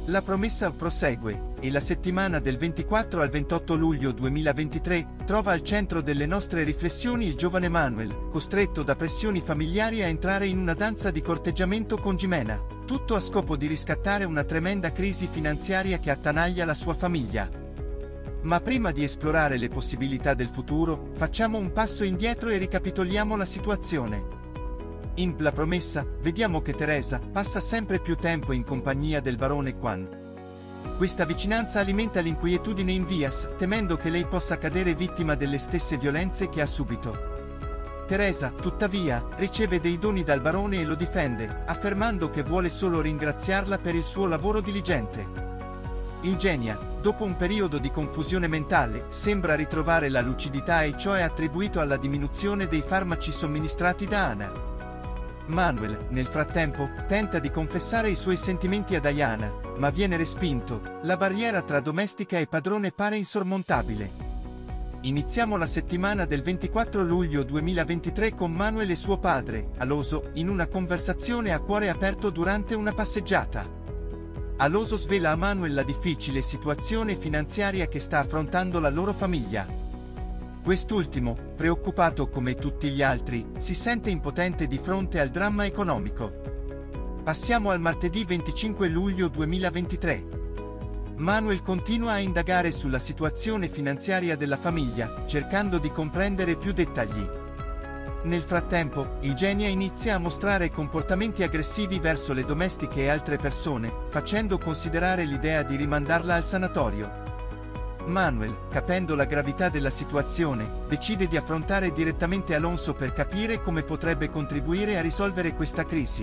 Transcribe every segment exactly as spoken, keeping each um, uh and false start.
La promessa prosegue, e la settimana del ventiquattro al ventotto luglio duemilaventitré trova al centro delle nostre riflessioni il giovane Manuel, costretto da pressioni familiari a entrare in una danza di corteggiamento con Jimena, tutto a scopo di riscattare una tremenda crisi finanziaria che attanaglia la sua famiglia. Ma prima di esplorare le possibilità del futuro, facciamo un passo indietro e ricapitoliamo la situazione. In La promessa, vediamo che Teresa passa sempre più tempo in compagnia del barone Quan. Questa vicinanza alimenta l'inquietudine in Vias, temendo che lei possa cadere vittima delle stesse violenze che ha subito. Teresa, tuttavia, riceve dei doni dal barone e lo difende, affermando che vuole solo ringraziarla per il suo lavoro diligente. Eugenia, dopo un periodo di confusione mentale, sembra ritrovare la lucidità e ciò è attribuito alla diminuzione dei farmaci somministrati da Anna. Manuel, nel frattempo, tenta di confessare i suoi sentimenti a Diana, ma viene respinto. La barriera tra domestica e padrone pare insormontabile. Iniziamo la settimana del ventiquattro luglio duemilaventitré con Manuel e suo padre, Alonso, in una conversazione a cuore aperto durante una passeggiata. Alonso svela a Manuel la difficile situazione finanziaria che sta affrontando la loro famiglia. Quest'ultimo, preoccupato come tutti gli altri, si sente impotente di fronte al dramma economico. Passiamo al martedì venticinque luglio duemilaventitré. Manuel continua a indagare sulla situazione finanziaria della famiglia, cercando di comprendere più dettagli. Nel frattempo, Eugenia inizia a mostrare comportamenti aggressivi verso le domestiche e altre persone, facendo considerare l'idea di rimandarla al sanatorio. Manuel, capendo la gravità della situazione, decide di affrontare direttamente Alonso per capire come potrebbe contribuire a risolvere questa crisi.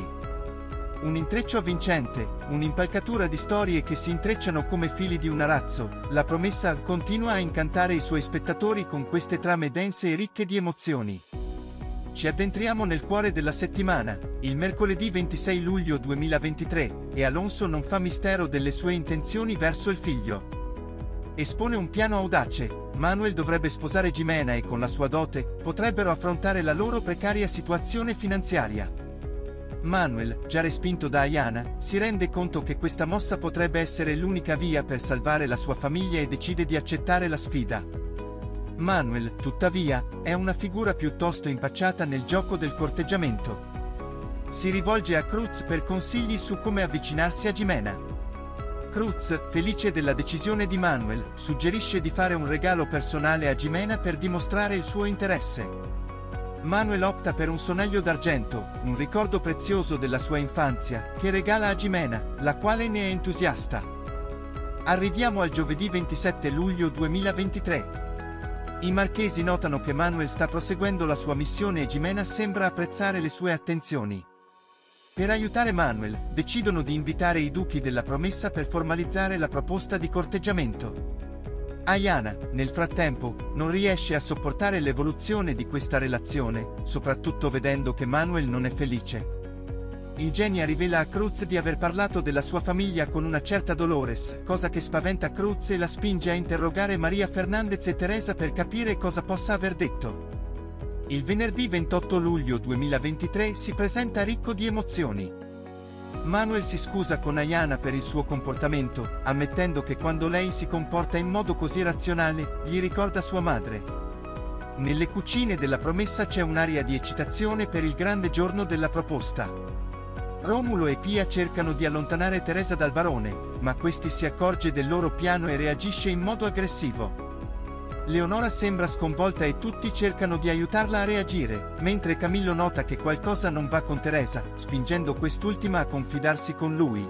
Un intreccio avvincente, un'impalcatura di storie che si intrecciano come fili di un arazzo. La promessa continua a incantare i suoi spettatori con queste trame dense e ricche di emozioni. Ci addentriamo nel cuore della settimana, il mercoledì ventisei luglio duemilaventitré, e Alonso non fa mistero delle sue intenzioni verso il figlio. Espone un piano audace. Manuel dovrebbe sposare Jimena e con la sua dote, potrebbero affrontare la loro precaria situazione finanziaria. Manuel, già respinto da Ayana, si rende conto che questa mossa potrebbe essere l'unica via per salvare la sua famiglia e decide di accettare la sfida. Manuel, tuttavia, è una figura piuttosto impacciata nel gioco del corteggiamento. Si rivolge a Cruz per consigli su come avvicinarsi a Jimena. Cruz, felice della decisione di Manuel, suggerisce di fare un regalo personale a Jimena per dimostrare il suo interesse. Manuel opta per un sonaglio d'argento, un ricordo prezioso della sua infanzia, che regala a Jimena, la quale ne è entusiasta. Arriviamo al giovedì ventisette luglio duemilaventitré. I marchesi notano che Manuel sta proseguendo la sua missione e Jimena sembra apprezzare le sue attenzioni. Per aiutare Manuel, decidono di invitare i duchi della promessa per formalizzare la proposta di corteggiamento. Ayana, nel frattempo, non riesce a sopportare l'evoluzione di questa relazione, soprattutto vedendo che Manuel non è felice. Eugenia rivela a Cruz di aver parlato della sua famiglia con una certa Dolores, cosa che spaventa Cruz e la spinge a interrogare Maria Fernandez e Teresa per capire cosa possa aver detto. Il venerdì ventotto luglio duemilaventitré si presenta ricco di emozioni. Manuel si scusa con Ayana per il suo comportamento, ammettendo che quando lei si comporta in modo così razionale, gli ricorda sua madre. Nelle cucine della promessa c'è un'aria di eccitazione per il grande giorno della proposta. Romulo e Pia cercano di allontanare Teresa dal barone, ma questi si accorge del loro piano e reagisce in modo aggressivo. Leonora sembra sconvolta e tutti cercano di aiutarla a reagire, mentre Camillo nota che qualcosa non va con Teresa, spingendo quest'ultima a confidarsi con lui.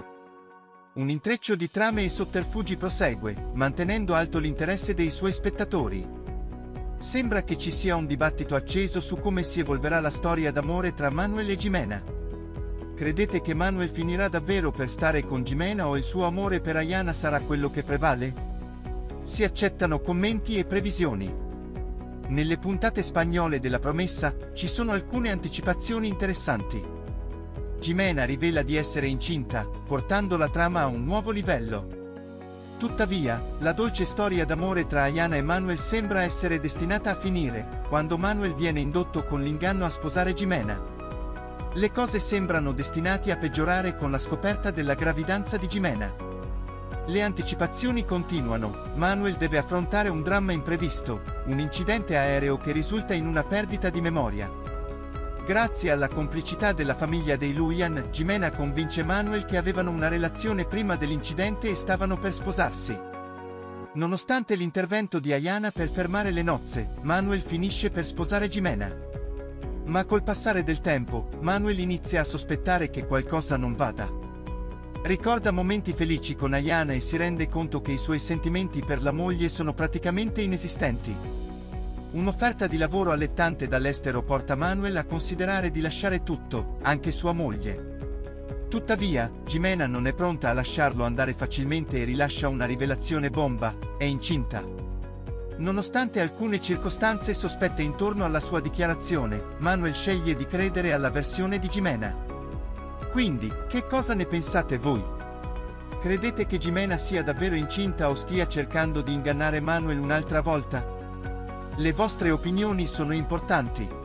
Un intreccio di trame e sotterfugi prosegue, mantenendo alto l'interesse dei suoi spettatori. Sembra che ci sia un dibattito acceso su come si evolverà la storia d'amore tra Manuel e Jimena. Credete che Manuel finirà davvero per stare con Jimena o il suo amore per Ayana sarà quello che prevale? Si accettano commenti e previsioni. Nelle puntate spagnole della promessa, ci sono alcune anticipazioni interessanti. Jimena rivela di essere incinta, portando la trama a un nuovo livello. Tuttavia, la dolce storia d'amore tra Ayana e Manuel sembra essere destinata a finire, quando Manuel viene indotto con l'inganno a sposare Jimena. Le cose sembrano destinate a peggiorare con la scoperta della gravidanza di Jimena. Le anticipazioni continuano. Manuel deve affrontare un dramma imprevisto, un incidente aereo che risulta in una perdita di memoria. Grazie alla complicità della famiglia dei Luyan, Jimena convince Manuel che avevano una relazione prima dell'incidente e stavano per sposarsi. Nonostante l'intervento di Ayana per fermare le nozze, Manuel finisce per sposare Jimena. Ma col passare del tempo, Manuel inizia a sospettare che qualcosa non vada. Ricorda momenti felici con Ayana e si rende conto che i suoi sentimenti per la moglie sono praticamente inesistenti. Un'offerta di lavoro allettante dall'estero porta Manuel a considerare di lasciare tutto, anche sua moglie. Tuttavia, Jimena non è pronta a lasciarlo andare facilmente e rilascia una rivelazione bomba: è incinta. Nonostante alcune circostanze sospette intorno alla sua dichiarazione, Manuel sceglie di credere alla versione di Jimena. Quindi, che cosa ne pensate voi? Credete che Jimena sia davvero incinta o stia cercando di ingannare Manuel un'altra volta? Le vostre opinioni sono importanti.